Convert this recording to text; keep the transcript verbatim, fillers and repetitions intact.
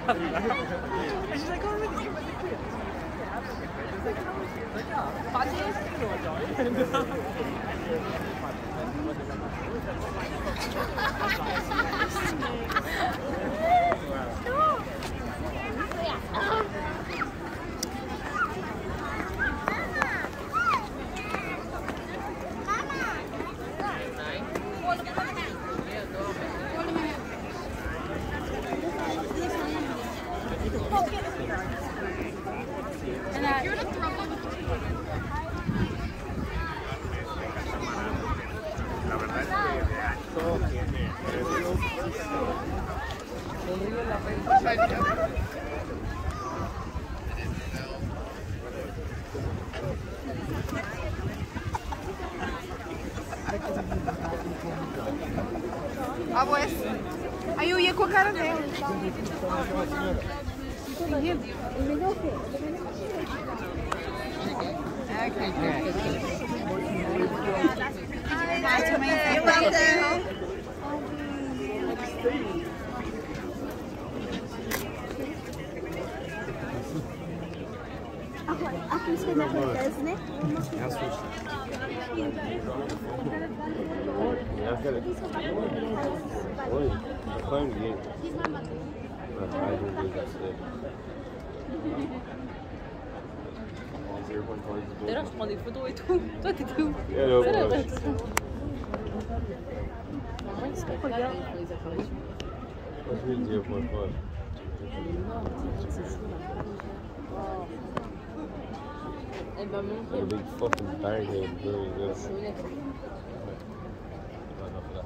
And she's like, oh, really? You went to quit? It's like, how was it? Like, oh, five years? Ah, pues. Aí eu ia com a cara dela. Okay, good. That's amazing. You're welcome. Aqui você vai ver, né? I've got it. Oi, the phone again. I didn't do that today. D'ailleurs, je prends des photos et tout. Toi, t'es où? Yeah, no, Ça, là, but- ouais, tout ça. Ouais, c'est pas grave pour les apparitions. What's with zero point five? Elle va Like a monter. big fucking barricade, really good. Je suis honnête. Not enough of that.